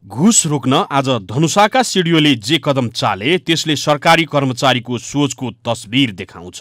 घुस रोक्न आज धनुषाका सिडिओले जे कदम चाले त्यसले सरकारी कर्मचारीको सोचको तस्बिर देखाउँछ।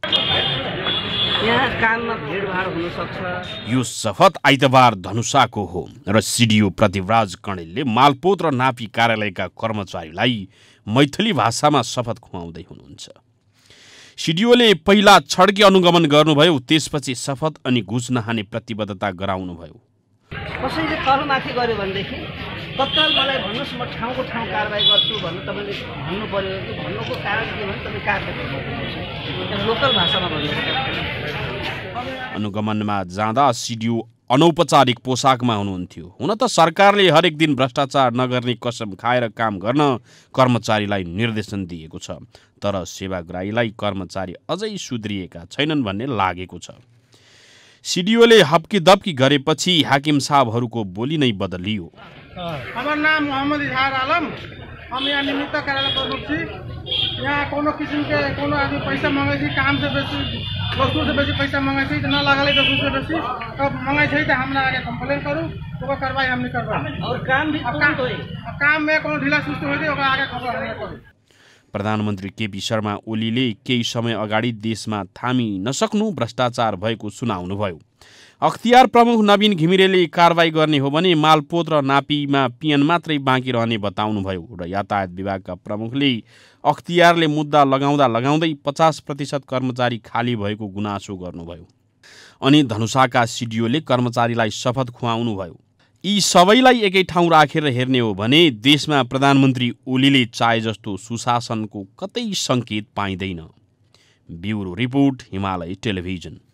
यहाँ काममा भिडभाड हुन सक्छ। यो शपथ आइतबार धनुषाको हो र सिडिओ प्रतिवराज कणेलले मालपोत र नापी कार्यालयका कर्मचारीलाई मैथिली भाषामा शपथ खुवाउँदै हुनुहुन्छ। सिडिओले पहिला छड्के अनुगमन गर्नुभयो, त्यसपछि शपथ अनि घुस नहाने प्रतिबद्धता गराउनुभयो। कसैले तलमाथि गर्यो भनेदेखि तत्काल मलाई भन्नुहोस्, म ठाउँको ठाउँ कारबाही गर्छु भन्नु तपाईँले भन्नु पर्यो कि भन्नुको कारण के भने तपाईँ कारबाही गर्नुहुन्छ, लोकल भाषामा भन्नुहुन्छ। अनुगमनमा जाँदा सिडिओ अनौपचारिक पोसाकमा हुनुहुन्थ्यो। हुन त सरकारले हरेक दिन भ्रष्टाचार नगर्ने कसम खाएर काम गर्न कर्मचारीलाई निर्देशन दिएको छ, तर सेवाग्राहीलाई कर्मचारी अझै सुध्रिएका छैनन् भन्ने लागेको छ। सिडिओले हप्की दप्की गरेपछि हाकिम साहबहरूको बोली नै बदलियो। हमारा नाम मोहम्मद इजहार आलम, हम यहाँ निमित्त कार्यालय प्रमुख छी। यहाँ कोनो किस्म के कोनो आदमी पैसा मांगे छी, काम से बेसी वस्तु से बेसी पैसा मांगे छी, न लागले वस्तु से बेसी तब मांगे छी तो हमरा आगे कंप्लेन करू, ओकर कार्रवाई हम नहीं करबा। और काम भी काम में कोनो ढिला सुस्ती होई ओकर आगे खबर हम करू। प्रधानमन्त्री केपी शर्मा ओलीले केही समय अगाडि देशमा थामी नसक्नु भ्रष्टाचार भएको सुनाउनुभयो। अख्तियार प्रमुख नवीन घिमिरेले कारबाही गर्ने हो भने मालपोत र नापीमा पिएन मात्रै बाँकी रहने बताउनुभयो र यातायात विभागका प्रमुखले अख्तियारले मुद्दा लगाउँदै 50% कर्मचारी खाली भएको गुनासो गर्नुभयो। अनि धनुषाका सिडिओले कर्मचारीलाई शपथ खुवाउनुभयो। यी सबैलाई एकै ठाउँ राखेर हेर्ने हो भने देशमा प्रधानमन्त्री ओलीले चाहे जस्तो सुशासनको कतै सङ्केत पाइँदैन। Bureau report, Himalaya television.